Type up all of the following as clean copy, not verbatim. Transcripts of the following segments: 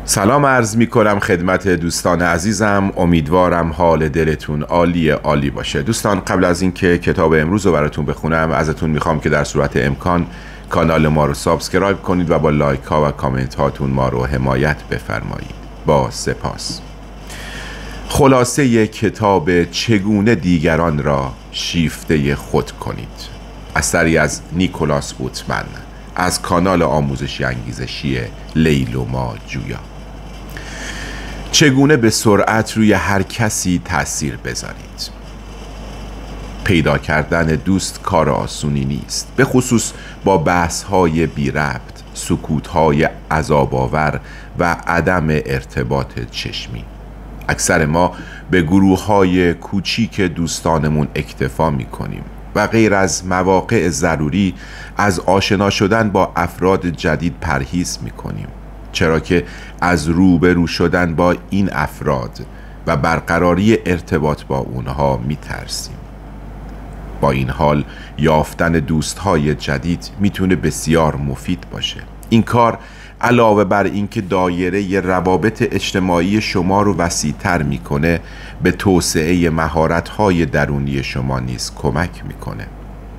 سلام عرض می کنم خدمت دوستان عزیزم. امیدوارم حال دلتون عالی باشه. دوستان، قبل از اینکه کتاب امروز رو براتون بخونم ازتون میخوام که در صورت امکان کانال ما رو سابسکرایب کنید و با لایک ها و کامنت هاتون ما رو حمایت بفرمایید. با سپاس. خلاصه کتاب چگونه دیگران را شیفته خود کنید، اثری از نیکولاس بوتمن از کانال آموزشی انگیزشی لیل و ما جویا. چگونه به سرعت روی هر کسی تأثیر بذارید. پیدا کردن دوست کار آسونی نیست، به خصوص با بحث‌های بی ربط، سکوت‌های عذاب‌آور و عدم ارتباط چشمی. اکثر ما به گروه‌های کوچیک دوستانمون اکتفا می‌کنیم و غیر از مواقع ضروری از آشنا شدن با افراد جدید پرهیز می‌کنیم، چرا که از روبرو شدن با این افراد و برقراری ارتباط با اونها می‌ترسیم. با این حال یافتن دوست‌های جدید میتونه بسیار مفید باشه. این کار علاوه بر اینکه دایره روابط اجتماعی شما رو وسیع‌تر میکنه، به توسعه مهارت‌های درونی شما نیز کمک میکنه.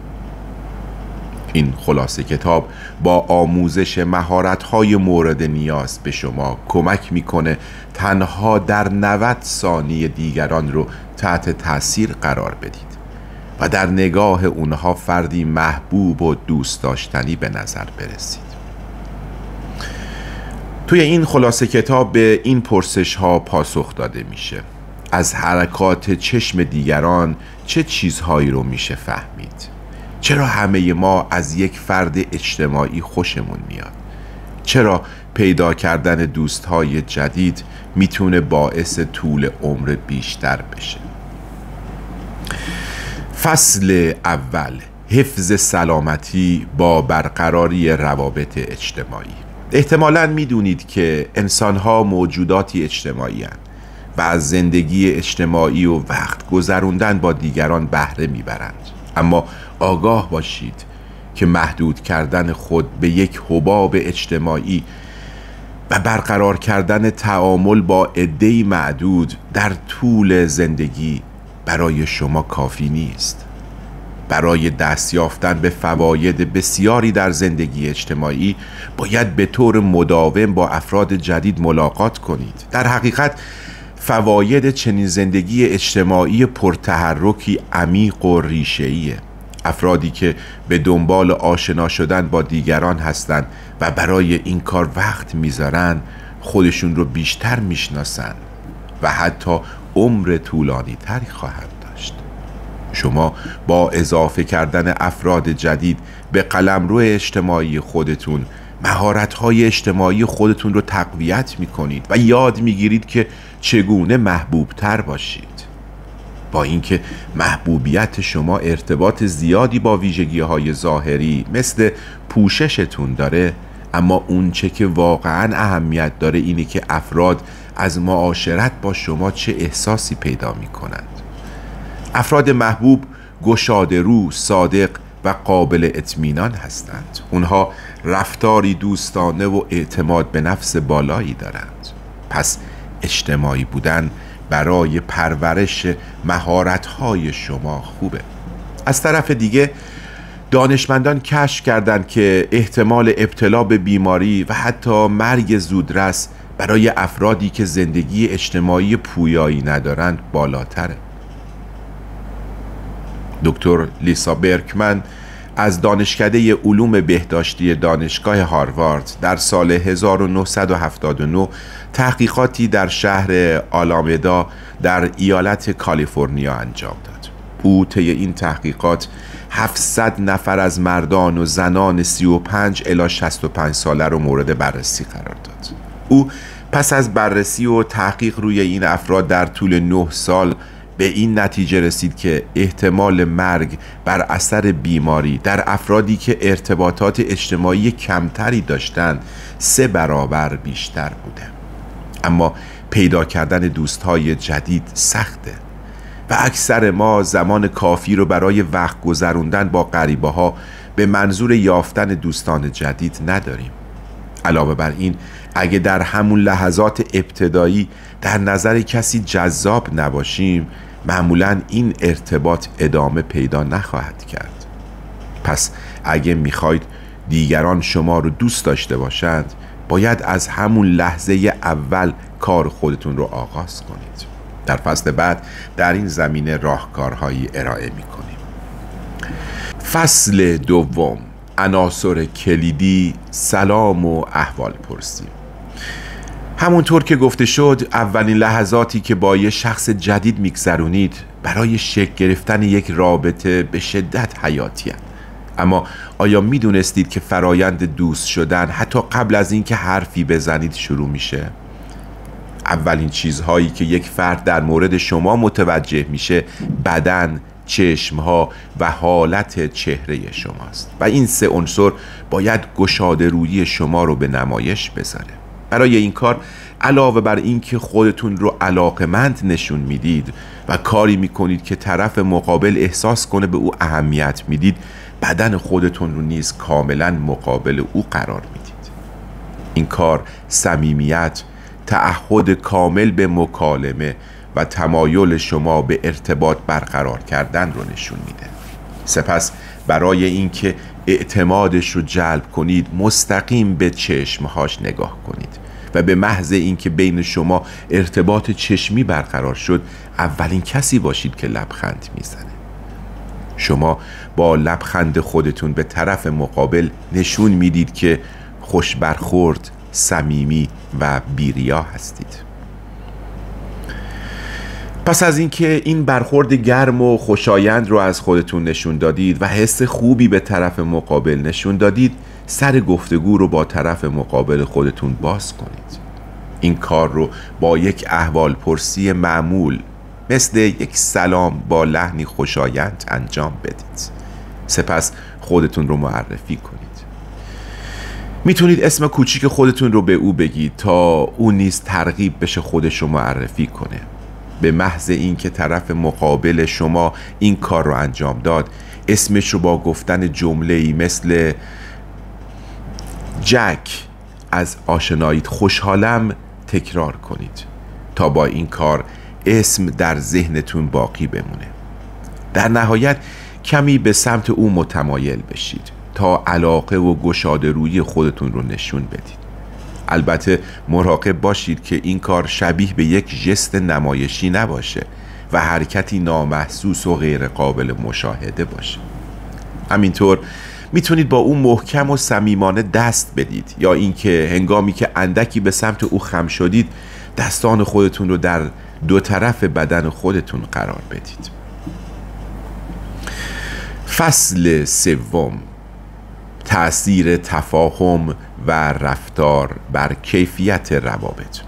این خلاصه کتاب با آموزش مهارت‌های مورد نیاز به شما کمک میکنه تنها در 90 ثانیه دیگران رو تحت تاثیر قرار بدید و در نگاه اونها فردی محبوب و دوست داشتنی به نظر برسید. توی این خلاصه کتاب به این پرسش ها پاسخ داده میشه: از حرکات چشم دیگران چه چیزهایی رو میشه فهمید؟ چرا همه ما از یک فرد اجتماعی خوشمون میاد؟ چرا پیدا کردن دوستهای جدید میتونه باعث طول عمر بیشتر بشه؟ فصل اول: حفظ سلامتی با برقراری روابط اجتماعی. احتمالاً میدونید که انسان‌ها موجوداتی اجتماعی هستند و از زندگی اجتماعی و وقت گذروندن با دیگران بهره میبرند، اما آگاه باشید که محدود کردن خود به یک حباب اجتماعی و برقرار کردن تعامل با عده‌ای معدود در طول زندگی برای شما کافی نیست. برای دست یافتن به فواید بسیاری در زندگی اجتماعی باید به طور مداوم با افراد جدید ملاقات کنید. در حقیقت فواید چنین زندگی اجتماعی پرتحرکی عمیق و ریشه‌ایه. افرادی که به دنبال آشنا شدن با دیگران هستند و برای این کار وقت میذارن، خودشون رو بیشتر میشناسن و حتی عمر طولانی تری خواهند داشت. شما با اضافه کردن افراد جدید به قلمرو اجتماعی خودتون مهارت‌های اجتماعی خودتون رو تقویت می‌کنید و یاد می‌گیرید که چگونه محبوب‌تر باشید. با اینکه محبوبیت شما ارتباط زیادی با ویژگی‌های ظاهری مثل پوششتون داره، اما اون چه که واقعاً اهمیت داره اینه که افراد از معاشرت با شما چه احساسی پیدا می‌کنند. افراد محبوب گشاده‌رو، صادق و قابل اطمینان هستند. اونها رفتاری دوستانه و اعتماد به نفس بالایی دارند. پس اجتماعی بودن برای پرورش مهارت‌های شما خوبه. از طرف دیگه دانشمندان کشف کردند که احتمال ابتلا به بیماری و حتی مرگ زودرس برای افرادی که زندگی اجتماعی پویایی ندارند بالاتره. دکتر لیسا برکمن از دانشکده علوم بهداشتی دانشگاه هاروارد در سال 1979 تحقیقاتی در شهر آلامدا در ایالت کالیفرنیا انجام داد. او طی این تحقیقات 700 نفر از مردان و زنان 35 الی 65 ساله رو مورد بررسی قرار داد. او پس از بررسی و تحقیق روی این افراد در طول 9 سال به این نتیجه رسید که احتمال مرگ بر اثر بیماری در افرادی که ارتباطات اجتماعی کمتری داشتند 3 برابر بیشتر بوده. اما پیدا کردن دوستهای جدید سخته و اکثر ما زمان کافی رو برای وقت گذروندن با غریبه‌ها به منظور یافتن دوستان جدید نداریم. علاوه بر این، اگه در همون لحظات ابتدایی در نظر کسی جذاب نباشیم، معمولاً این ارتباط ادامه پیدا نخواهد کرد. پس اگه میخواید دیگران شما رو دوست داشته باشند، باید از همون لحظه اول کار خودتون رو آغاز کنید. در فصل بعد در این زمینه راهکارهایی ارائه میکنیم. فصل دوم، عناصر کلیدی، سلام و احوال پرسی. همونطور که گفته شد، اولین لحظاتی که با یه شخص جدید میگذرونید برای شکل گرفتن یک رابطه به شدت حیاتی هست. اما آیا میدونستید که فرایند دوست شدن حتی قبل از اینکه حرفی بزنید شروع میشه؟ اولین چیزهایی که یک فرد در مورد شما متوجه میشه بدن، چشمها و حالت چهره شماست و این سه عنصر باید گشاده رویی شما رو به نمایش بذاره. برای این کار علاوه بر این که خودتون رو علاقمند نشون میدید و کاری میکنید که طرف مقابل احساس کنه به او اهمیت میدید، بدن خودتون رو نیز کاملا مقابل او قرار میدید. این کار صمیمیت، تعهد کامل به مکالمه و تمایل شما به ارتباط برقرار کردن رو نشون میده. سپس برای اینکه اعتمادش رو جلب کنید، مستقیم به چشمهاش نگاه کنید و به محض اینکه بین شما ارتباط چشمی برقرار شد، اولین کسی باشید که لبخند میزنه. شما با لبخند خودتون به طرف مقابل نشون میدید که خوش برخورد، صمیمی و بی‌ریا هستید. پس از اینکه این برخورد گرم و خوشایند رو از خودتون نشون دادید و حس خوبی به طرف مقابل نشون دادید، سر گفتگو رو با طرف مقابل خودتون باز کنید. این کار رو با یک احوال پرسی معمول مثل یک سلام با لحنی خوشایند انجام بدید. سپس خودتون رو معرفی کنید. میتونید اسم کوچیک خودتون رو به او بگید تا او نیز ترغیب بشه خودش رو معرفی کنه. به محض اینکه طرف مقابل شما این کار رو انجام داد، اسمش رو با گفتن جمله‌ای مثل جک از آشناییت خوشحالم تکرار کنید تا با این کار اسم در ذهنتون باقی بمونه. در نهایت کمی به سمت او متمایل بشید تا علاقه و گشاده روی خودتون رو نشون بدید. البته مراقب باشید که این کار شبیه به یک ژست نمایشی نباشه و حرکتی نامحسوس و غیر قابل مشاهده باشه. همینطور میتونید با او محکم و صمیمانه دست بدید یا اینکه هنگامی که اندکی به سمت او خم شدید، دستان خودتون رو در دو طرف بدن خودتون قرار بدید. فصل سوم، تأثیر تفاهم و رفتار بر کیفیت روابط.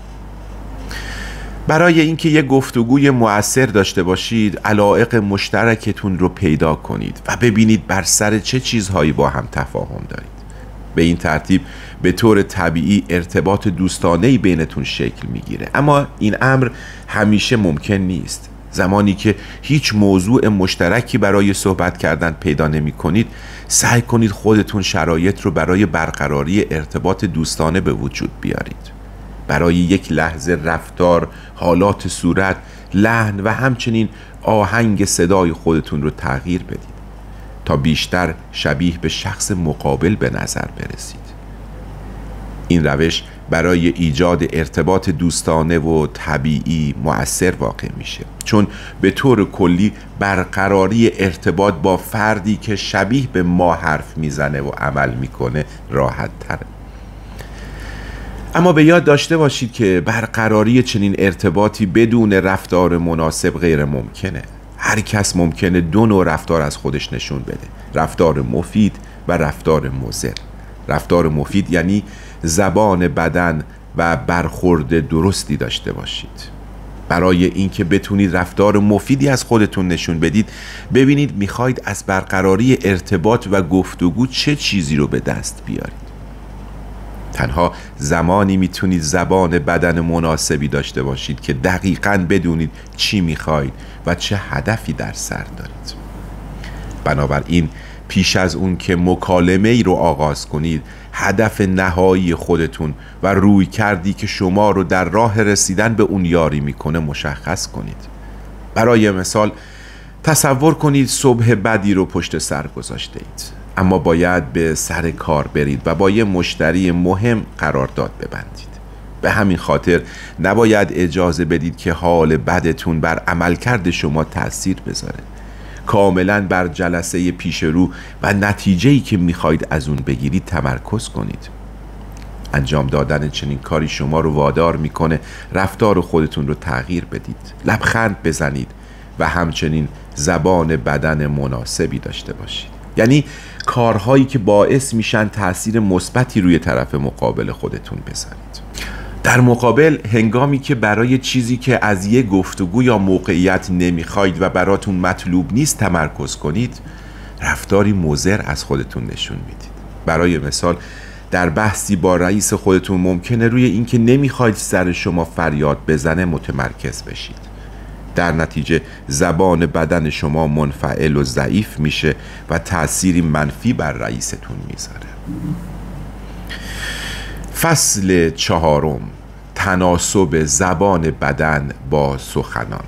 برای اینکه یک گفتگوی مؤثر داشته باشید، علایق مشترکتون رو پیدا کنید و ببینید بر سر چه چیزهایی با هم تفاهم دارید. به این ترتیب به طور طبیعی ارتباط دوستانه‌ای بینتون شکل میگیره. اما این امر همیشه ممکن نیست. زمانی که هیچ موضوع مشترکی برای صحبت کردن پیدا نمی کنید، سعی کنید خودتون شرایط رو برای برقراری ارتباط دوستانه به وجود بیارید. برای یک لحظه رفتار، حالات صورت، لحن و همچنین آهنگ صدای خودتون رو تغییر بدید تا بیشتر شبیه به شخص مقابل به نظر برسید. این روش برای ایجاد ارتباط دوستانه و طبیعی مؤثر واقع میشه، چون به طور کلی برقراری ارتباط با فردی که شبیه به ما حرف میزنه و عمل میکنه راحت تره. اما به یاد داشته باشید که برقراری چنین ارتباطی بدون رفتار مناسب غیر ممکنه. هر کس ممکنه دو نوع رفتار از خودش نشون بده: رفتار مفید و رفتار مضر. رفتار مفید یعنی زبان بدن و برخورد درستی داشته باشید. برای اینکه بتونید رفتار مفیدی از خودتون نشون بدید، ببینید میخواید از برقراری ارتباط و گفتگو چه چیزی رو به دست بیارید. تنها زمانی میتونید زبان بدن مناسبی داشته باشید که دقیقاً بدونید چی میخواید و چه هدفی در سر دارید. بنابراین پیش از اون که مکالمه ای رو آغاز کنید، هدف نهایی خودتون و روی کردی که شما رو در راه رسیدن به اون یاری میکنه مشخص کنید. برای مثال تصور کنید صبح بدی رو پشت سر گذاشته اید، اما باید به سر کار برید و با یه مشتری مهم قرارداد ببندید. به همین خاطر نباید اجازه بدید که حال بدتون بر عملکرد شما تأثیر بذاره. کاملا بر جلسه پیش رو و نتیجه‌ای که میخواید از اون بگیرید تمرکز کنید. انجام دادن چنین کاری شما رو وادار میکنه رفتار خودتون رو تغییر بدید، لبخند بزنید و همچنین زبان بدن مناسبی داشته باشید. یعنی کارهایی که باعث میشن تأثیر مثبتی روی طرف مقابل خودتون بذارید. در مقابل هنگامی که برای چیزی که از یک گفتگو یا موقعیت نمیخواید و براتون مطلوب نیست تمرکز کنید، رفتاری مضر از خودتون نشون میدید. برای مثال در بحثی با رئیس خودتون ممکنه روی اینکه نمیخواید سر شما فریاد بزنه متمرکز بشید. در نتیجه زبان بدن شما منفعل و ضعیف میشه و تأثیری منفی بر رئیستون میذاره. فصل 4، تناسب زبان بدن با سخنان.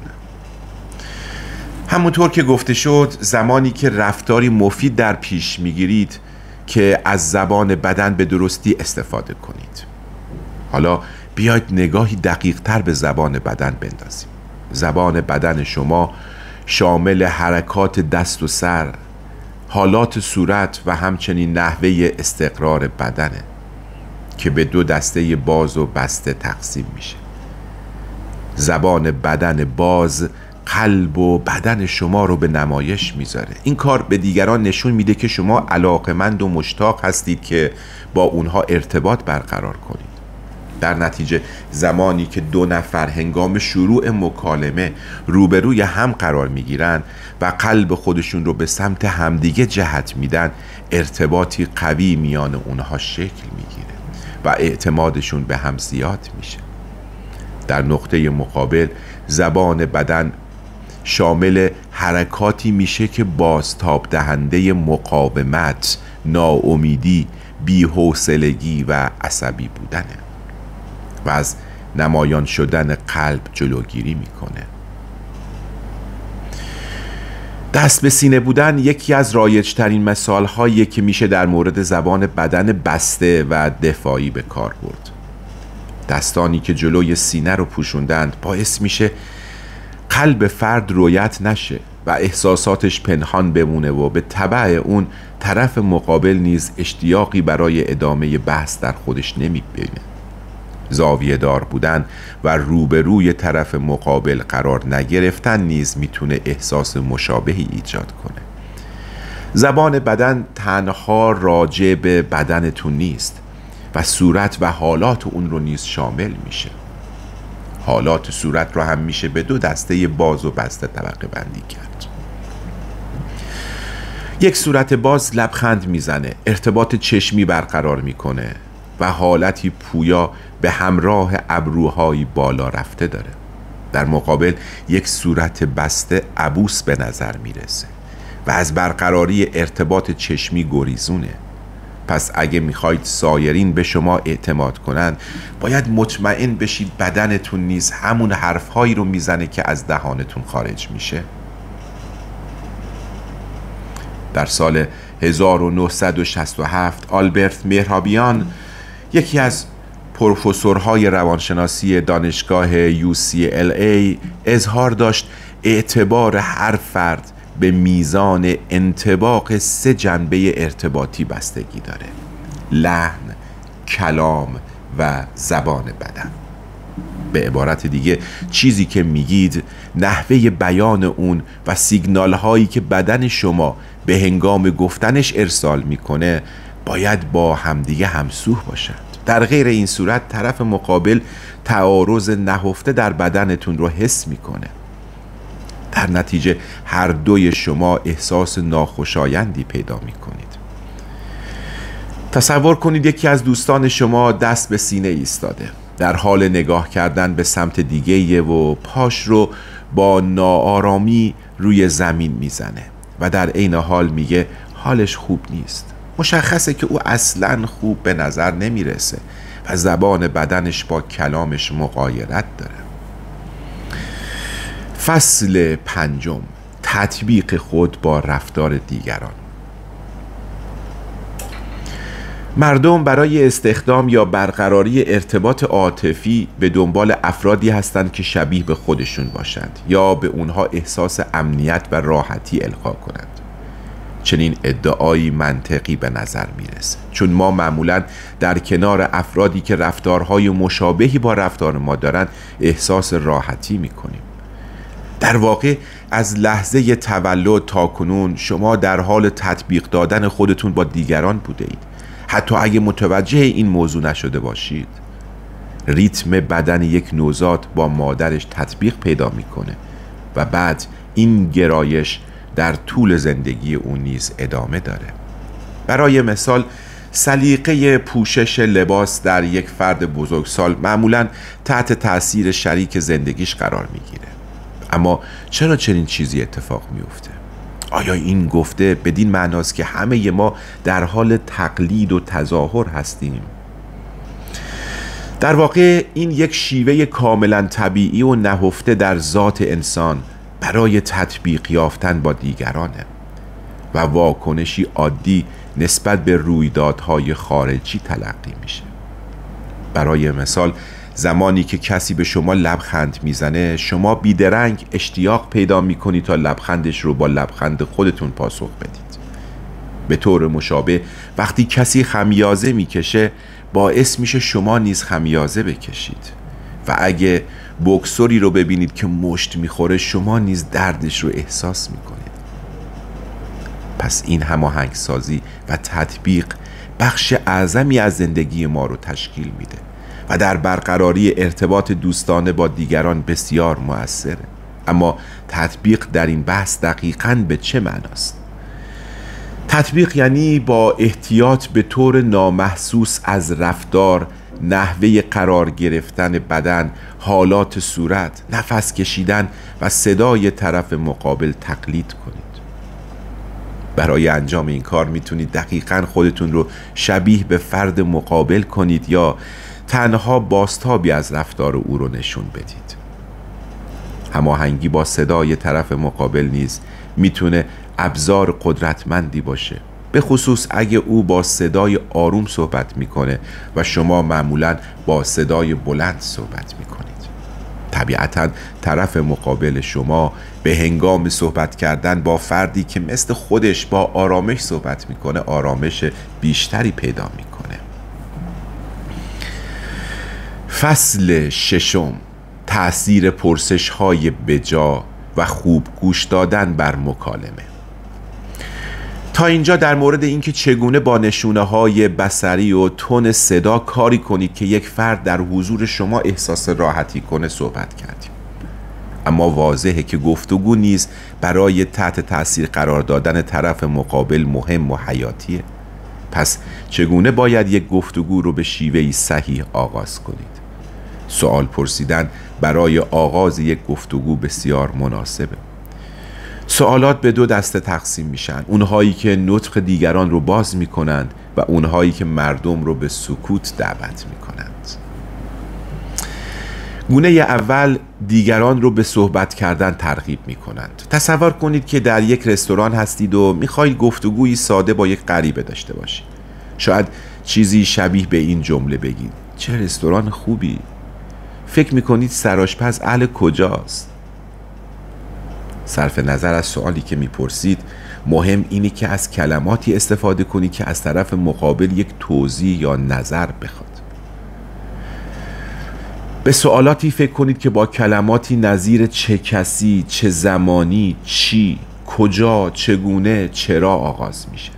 همونطور که گفته شد، زمانی که رفتاری مفید در پیش میگیرید که از زبان بدن به درستی استفاده کنید. حالا بیاید نگاهی دقیق تر به زبان بدن بندازیم. زبان بدن شما شامل حرکات دست و سر، حالات صورت و همچنین نحوه استقرار بدنه که به دو دسته باز و بسته تقسیم میشه. زبان بدن باز قلب و بدن شما رو به نمایش میذاره. این کار به دیگران نشون میده که شما علاقمند و مشتاق هستید که با اونها ارتباط برقرار کنید. در نتیجه زمانی که دو نفر هنگام شروع مکالمه روبروی هم قرار میگیرن و قلب خودشون رو به سمت همدیگه جهت میدن، ارتباطی قوی میان اونها شکل میگیره و اعتمادشون به هم زیاد میشه. در نقطه مقابل زبان بدن شامل حرکاتی میشه که بازتاب دهنده مقاومت، ناامیدی، بی‌حوصلگی و عصبی بودنه و از نمایان شدن قلب جلوگیری میکنه. دست به سینه بودن یکی از رایج‌ترین مثال‌هایی که میشه در مورد زبان بدن بسته و دفاعی به کار برد. دستانی که جلوی سینه رو پوشوندند باعث میشه قلب فرد رویت نشه و احساساتش پنهان بمونه و به تبع اون طرف مقابل نیز اشتیاقی برای ادامه بحث در خودش نمیبینه. زاویه دار بودن و روبروی طرف مقابل قرار نگرفتن نیز میتونه احساس مشابهی ایجاد کنه. زبان بدن تنها راجع به بدنتون نیست و صورت و حالات اون رو نیز شامل میشه. حالات صورت رو هم میشه به دو دسته باز و بسته طبقه بندی کرد. یک صورت باز لبخند میزنه، ارتباط چشمی برقرار میکنه و حالتی پویا به همراه ابروهای بالا رفته داره. در مقابل یک صورت بسته عبوس به نظر میرسه و از برقراری ارتباط چشمی گریزونه. پس اگه میخواید سایرین به شما اعتماد کنن، باید مطمئن بشید بدنتون نیز همون حرفهایی رو میزنه که از دهانتون خارج میشه. در سال 1967 آلبرت مهرابیان، یکی از پروفسورهای روانشناسی دانشگاه UCLA، اظهار داشت اعتبار هر فرد به میزان انطباق 3 جنبه ارتباطی بستگی داره: لحن، کلام و زبان بدن. به عبارت دیگه چیزی که میگید، نحوه بیان اون و سیگنال هایی که بدن شما به هنگام گفتنش ارسال میکنه باید با همدیگه همسو باشند. در غیر این صورت طرف مقابل تعارض نهفته در بدنتون رو حس میکنه. در نتیجه هر دوی شما احساس ناخوشایندی پیدا میکنید. تصور کنید یکی از دوستان شما دست به سینه ایستاده، در حال نگاه کردن به سمت دیگه و پاش رو با ناآرامی روی زمین میزنه و در عین حال میگه حالش خوب نیست. مشخصه که او اصلاً خوب به نظر نمیرسه و زبان بدنش با کلامش مغایرت داره. فصل 5: تطبیق خود با رفتار دیگران. مردم برای استخدام یا برقراری ارتباط عاطفی به دنبال افرادی هستند که شبیه به خودشون باشند یا به اونها احساس امنیت و راحتی القا کنند. چنین ادعایی منطقی به نظر میرسه، چون ما معمولاً در کنار افرادی که رفتارهای مشابهی با رفتار ما دارن احساس راحتی میکنیم. در واقع از لحظه تولد تا کنون شما در حال تطبیق دادن خودتون با دیگران بوده اید، حتی اگه متوجه این موضوع نشده باشید. ریتم بدن یک نوزاد با مادرش تطبیق پیدا میکنه و بعد این گرایش در طول زندگی اون نیز ادامه داره. برای مثال سلیقه پوشش لباس در یک فرد بزرگسال معمولاً تحت تأثیر شریک زندگیش قرار میگیره. اما چرا چنین چیزی اتفاق میفته؟ آیا این گفته بدین معناست که همه ما در حال تقلید و تظاهر هستیم؟ در واقع این یک شیوه کاملا طبیعی و نهفته در ذات انسان برای تطبیق یافتن با دیگرانه و واکنشی عادی نسبت به رویدادهای خارجی تلقی میشه. برای مثال زمانی که کسی به شما لبخند میزنه، شما بیدرنگ اشتیاق پیدا میکنید تا لبخندش رو با لبخند خودتون پاسخ بدید. به طور مشابه وقتی کسی خمیازه میکشه، باعث میشه شما نیز خمیازه بکشید و اگه بوکسوری رو ببینید که مشت میخوره، شما نیز دردش رو احساس میکنید. پس این هماهنگسازی و تطبیق بخش اعظمی از زندگی ما رو تشکیل میده و در برقراری ارتباط دوستانه با دیگران بسیار مؤثره. اما تطبیق در این بحث دقیقاً به چه معناست؟ تطبیق یعنی با احتیاط به طور نامحسوس از رفتار، نحوه قرار گرفتن بدن، حالات صورت، نفس کشیدن و صدای طرف مقابل تقلید کنید. برای انجام این کار میتونید دقیقاً خودتون رو شبیه به فرد مقابل کنید یا تنها بازتابی از رفتار او رو نشون بدید. هماهنگی با صدای طرف مقابل نیز میتونه ابزار قدرتمندی باشه، به خصوص اگه او با صدای آروم صحبت میکنه و شما معمولاً با صدای بلند صحبت میکنید. طبیعتاً طرف مقابل شما به هنگام صحبت کردن با فردی که مثل خودش با آرامش صحبت میکنه آرامش بیشتری پیدا میکنه. فصل 6: تأثیر پرسش‌های بجا و خوب گوش دادن بر مکالمه. تا اینجا در مورد اینکه چگونه با نشونه‌های بصری و تون صدا کاری کنید که یک فرد در حضور شما احساس راحتی کنه صحبت کردیم. اما واضحه که گفتگو نیز برای تحت تأثیر قرار دادن طرف مقابل مهم و حیاتیه. پس چگونه باید یک گفتگو رو به شیوهی صحیح آغاز کنید؟ سوال پرسیدن برای آغاز یک گفتگو بسیار مناسبه. سوالات به دو دسته تقسیم میشن: اونهایی که نطق دیگران رو باز میکنند و اونهایی که مردم رو به سکوت دعوت میکنند. گونه اول دیگران رو به صحبت کردن ترغیب میکنند. تصور کنید که در یک رستوران هستید و میخواید گفتگویی ساده با یک غریبه داشته باشید. شاید چیزی شبیه به این جمله بگید: چه رستوران خوبی، فکر میکنید سرآشپز اهل کجاست؟ صرف نظر از سوالی که میپرسید، مهم اینه که از کلماتی استفاده کنید که از طرف مقابل یک توضیح یا نظر بخواد. به سوالاتی فکر کنید که با کلماتی نظیر چه کسی، چه زمانی، چی، کجا، چگونه، چرا آغاز میشه.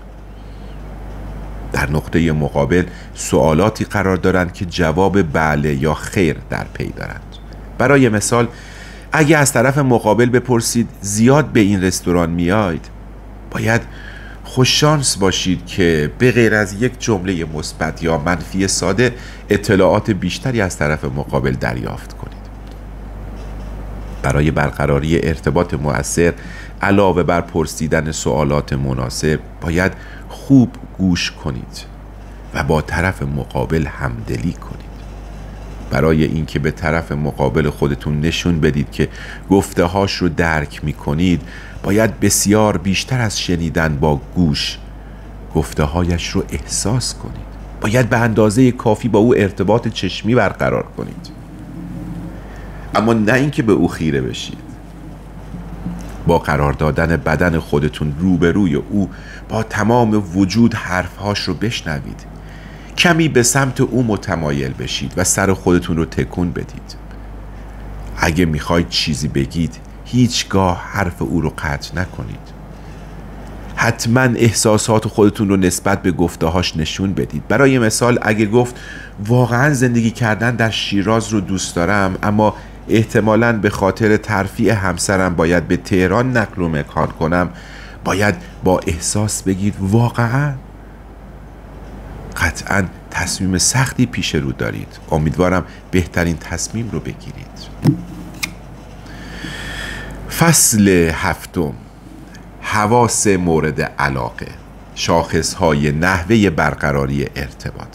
در نقطه مقابل سوالاتی قرار دارند که جواب بله یا خیر در پی دارند. برای مثال اگه از طرف مقابل بپرسید زیاد به این رستوران میاید، باید خوششانس باشید که به غیر از یک جمله مثبت یا منفی ساده اطلاعات بیشتری از طرف مقابل دریافت کنید. برای برقراری ارتباط مؤثر علاوه بر پرسیدن سوالات مناسب باید خوب گوش کنید و با طرف مقابل همدلی کنید. برای اینکه به طرف مقابل خودتون نشون بدید که گفته‌هاش رو درک می‌کنید، باید بسیار بیشتر از شنیدن با گوش گفته‌هایش رو احساس کنید. باید به اندازه کافی با او ارتباط چشمی برقرار کنید، اما نه اینکه به او خیره بشید. با قرار دادن بدن خودتون روبروی او با تمام وجود حرفهاش رو بشنوید. کمی به سمت او متمایل بشید و سر خودتون رو تکون بدید. اگه میخواید چیزی بگید، هیچگاه حرف او رو قطع نکنید. حتما احساسات خودتون رو نسبت به گفته‌هاش نشون بدید. برای مثال اگه گفت واقعا زندگی کردن در شیراز رو دوست دارم، اما احتمالاً به خاطر ترفیع همسرم باید به تهران نقل و مکان کنم، باید با احساس بگید واقعا. قطعا تصمیم سختی پیش رو دارید. امیدوارم بهترین تصمیم رو بگیرید. فصل 7. حواس مورد علاقه، شاخصهای نحوه برقراری ارتباط.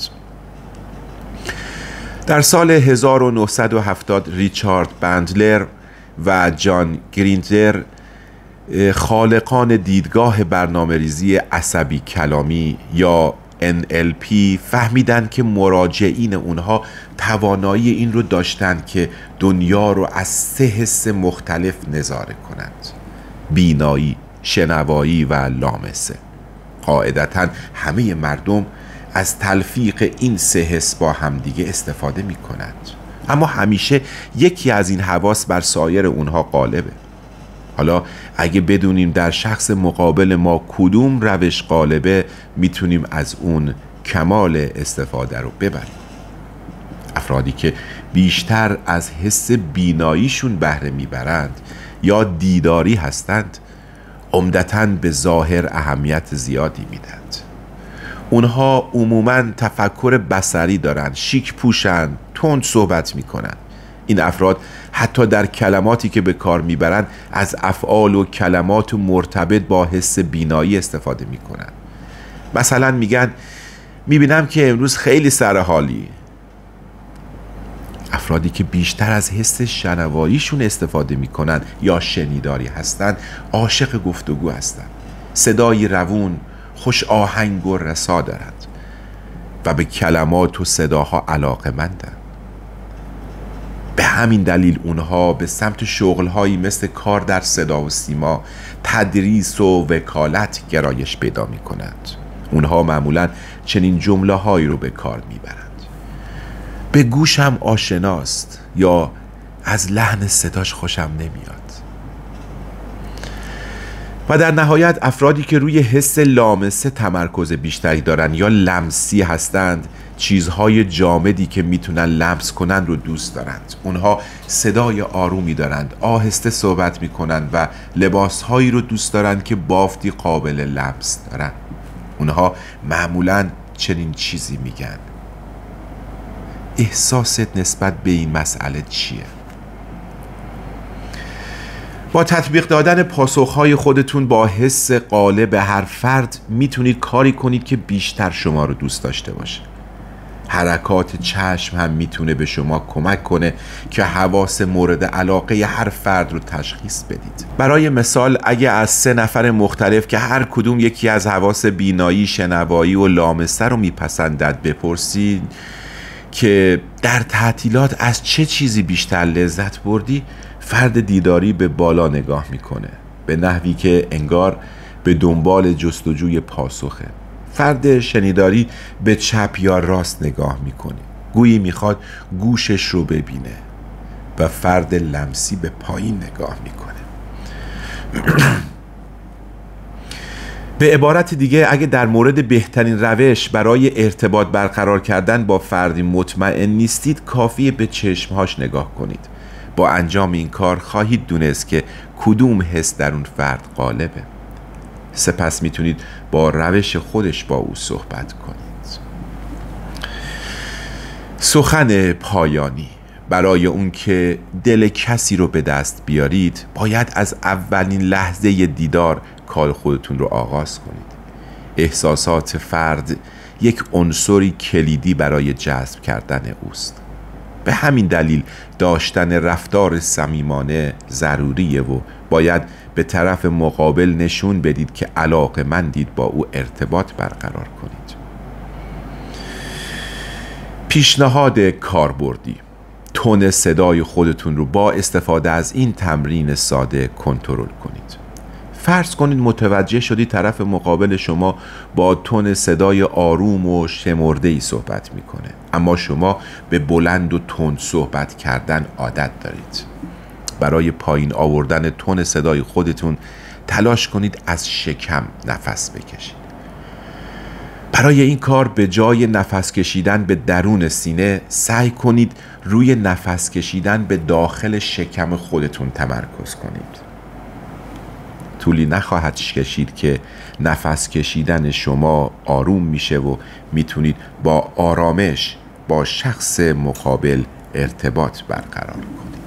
در سال 1970 ریچارد بندلر و جان گریندلر، خالقان دیدگاه برنامه‌ریزی عصبی کلامی یا NLP، فهمیدن که مراجعین اونها توانایی این رو داشتند که دنیا رو از 3 حس مختلف نظاره کنند: بینایی، شنوایی و لامسه. قاعدتاً همه مردم از تلفیق این 3 حس با همدیگه استفاده می کنند، اما همیشه یکی از این حواس بر سایر اونها غالبه. حالا اگه بدونیم در شخص مقابل ما کدوم روش غالبه، میتونیم از اون کمال استفاده رو ببریم. افرادی که بیشتر از حس بیناییشون بهره میبرند یا دیداری هستند، عمدتاً به ظاهر اهمیت زیادی میدند. اونها عموماً تفکر بصری دارن، شیک پوشن، تند صحبت میکنن. این افراد حتی در کلماتی که به کار میبرن از افعال و کلمات مرتبط با حس بینایی استفاده میکنن. مثلا میگن میبینم که امروز خیلی سرحالی. افرادی که بیشتر از حس شنواییشون استفاده میکنن یا شنیداری هستن، عاشق گفتگو هستن. صدای روون، خوش آهنگ و رسا دارند و به کلمات و صداها علاقه‌مندند. به همین دلیل اونها به سمت شغلهایی مثل کار در صدا و سیما، تدریس و وکالت گرایش پیدا می کنند. اونها معمولاً چنین جمله هایی رو به کار می برند: به گوشم آشناست، یا از لحن صداش خوشم نمیاد. و در نهایت افرادی که روی حس لامسه تمرکز بیشتری دارن یا لمسی هستند، چیزهای جامدی که میتونن لمس کنن رو دوست دارند. اونها صدای آرومی دارند، آهسته صحبت میکنن و لباسهایی رو دوست دارند که بافتی قابل لمس دارن. اونها معمولاً چنین چیزی میگن: احساست نسبت به این مسئله چیه؟ با تطبیق دادن پاسخهای خودتون با حس غالب هر فرد میتونید کاری کنید که بیشتر شما رو دوست داشته باشه. حرکات چشم هم میتونه به شما کمک کنه که حواس مورد علاقه هر فرد رو تشخیص بدید. برای مثال اگه از 3 نفر مختلف که هر کدوم یکی از حواس بینایی، شنوایی و لامسه رو میپسندد بپرسید که در تعطیلات از چه چیزی بیشتر لذت بردی، فرد دیداری به بالا نگاه میکنه، به نحوی که انگار به دنبال جستجوی پاسخه. فرد شنیداری به چپ یا راست نگاه میکنه، گویی میخواد گوشش رو ببینه، و فرد لمسی به پایین نگاه میکنه. به عبارت دیگه، اگه در مورد بهترین روش برای ارتباط برقرار کردن با فردی مطمئن نیستید، کافیه به چشمهاش نگاه کنید. با انجام این کار خواهید دونست که کدوم حس در اون فرد غالبه. سپس میتونید با روش خودش با او صحبت کنید. سخن پایانی: برای اون که دل کسی رو به دست بیارید باید از اولین لحظه دیدار کار خودتون رو آغاز کنید. احساسات فرد یک عنصری کلیدی برای جذب کردن اوست. به همین دلیل داشتن رفتار صمیمانه ضروریه و باید به طرف مقابل نشون بدید که علاقه‌مندید با او ارتباط برقرار کنید. پیشنهاد کاربردی: تون صدای خودتون رو با استفاده از این تمرین ساده کنترل کنید. فرض کنید متوجه شدید طرف مقابل شما با تون صدای آروم و شمرده‌ای صحبت میکنه، اما شما به بلند و تند صحبت کردن عادت دارید. برای پایین آوردن تون صدای خودتون تلاش کنید از شکم نفس بکشید. برای این کار به جای نفس کشیدن به درون سینه سعی کنید روی نفس کشیدن به داخل شکم خودتون تمرکز کنید. طولی نخواهد کشید که نفس کشیدن شما آروم میشه و میتونید با آرامش با شخص مقابل ارتباط برقرار کنید.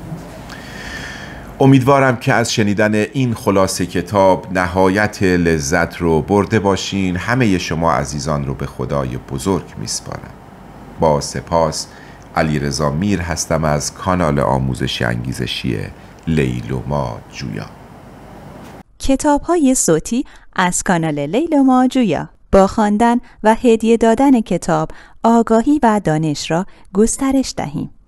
امیدوارم که از شنیدن این خلاصه کتاب نهایت لذت رو برده باشین. همه شما عزیزان رو به خدای بزرگ میسپارم. با سپاس، علیرضا میر هستم از کانال آموزش انگیزشی لیلوما جویا. کتاب‌های صوتی از کانال لیلوما جویا. با خواندن و هدیه دادن کتاب آگاهی و دانش را گسترش دهیم.